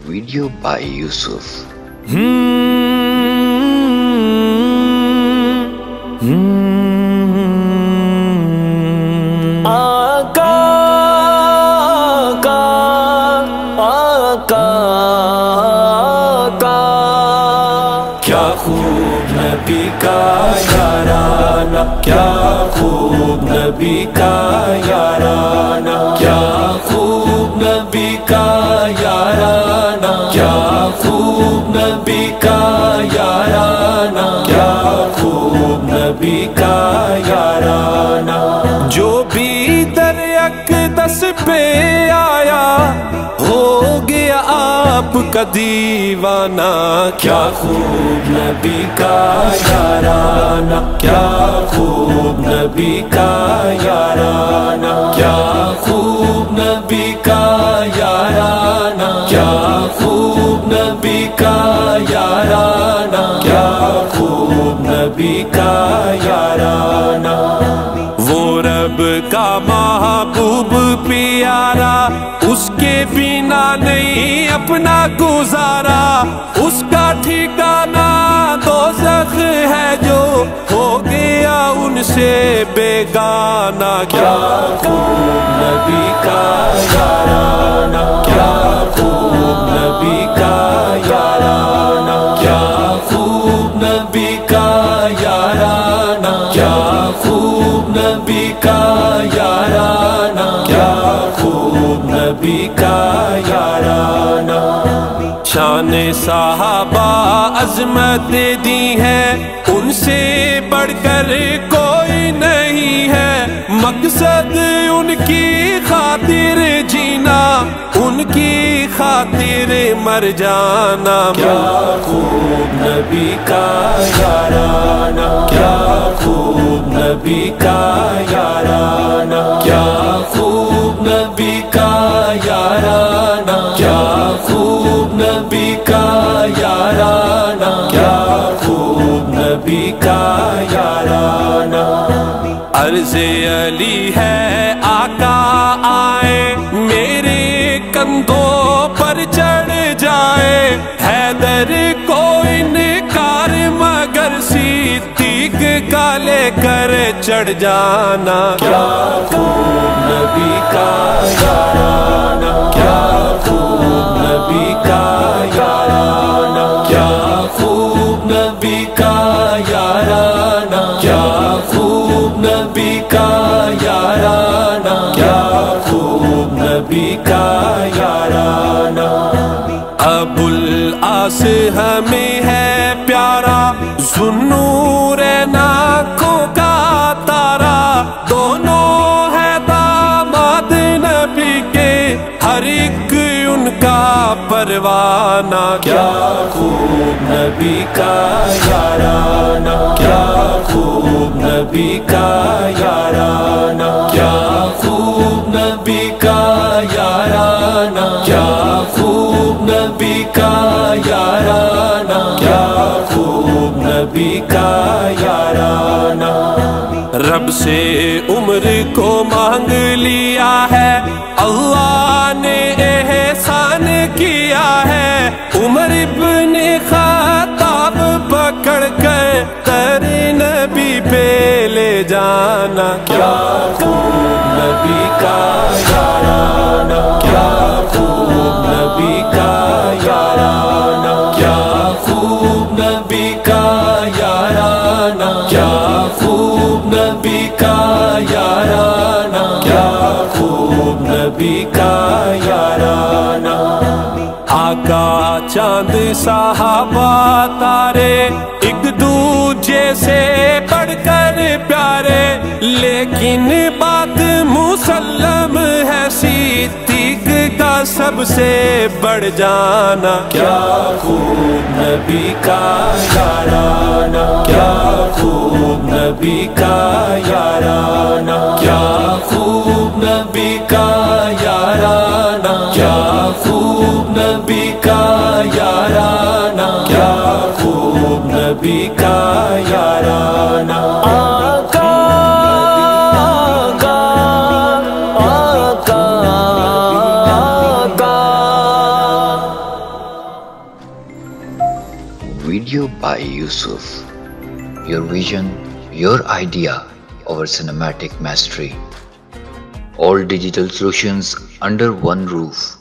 Video by Yusuf. आका आका आका आका क्या खूब नबी का याराना, क्या खूब नबी का याराना, क्या खूब नबी का याराना, क्या खूब नबी का याराना, क्या खूब नबी का याराना। जो भी दर अक़दस पे आया हो गया आपका दीवाना। क्या खूब नबी का याराना, क्या खूब नबी का याराना, क्या खूब नबी का याराना, क्या खूब नबी का याराना, क्या खूब नबी का याराना। वो रब का महबूब प्यारा, उसके बिना नहीं अपना गुजारा। उसका ठिकाना दोज़ख है जो हो गया उनसे बेगाना। क्या खूब नबी का याराना, क्या खूब नबी का याराना, क्या खूब नबी का याराना, क्या खूब नबी का याराना, क्या खूब नबी का याराना। शान साहबा अज़मत दी है, उनसे बढ़कर कोई नहीं है। मकसद उनकी खातिर जीना, उनकी खातिर मर जाना। क्या खूब नबी का याराना, क्या खूब नबी का याराना, क्या खूब नबी का याराना, क्या खूब नबी का याराना, क्या खूब नबी का याराना। अर्ज़े अली है आका आए, मेरे कंधों पर चढ़ जाए। हैदर को इनकार मगर सिद्दीक़ का लेकर चढ़ जाना। क्या खूब नबी का याराना, क्या खूब नबी का याराना, क्या खूब नबी का याराना, क्या खूब नबी का याराना, क्या खूब नबी का याराना। अबुल आस हमें है प्यारा, ज़ुन्नूरैन आँखों का तारा। दोनों है दामाद नबी के, हर एक उनका परवाना। क्या खूब नबी का याराना, क्या खूब नबी का याराना, क्या खूब नबी का याराना, क्या खूब नबी का याराना, क्या खूब नबी का याराना। रब से उम्र को मांग लिया है, अल्लाह ने एहसान किया है। उमर इब्ने ख़त्ताब पकड़ कर तर नबी पे ले जाना। क्या खूब नबी का याराना, क्या खूब नबी का याराना, क्या खूब नबी का याराना, क्या खूब नबी का याराना, क्या खूब नबी का याराना। आका चांद साहबा तारे, एक दूजे से बढ़कर प्यारे। लेकिन बात मुसल्लम है, सिद्दीक़ का सबसे बढ़ जाना। क्या खूब नबी का याराना, क्या खूब नबी का याराना, क्या खूब नबी का याराना, क्या खूब नबी का याराना, क्या खूब नबी का याराना। आका आका आका आका Video by Yusuf. Your vision, your idea, our cinematic mastery. All digital solutions under one roof.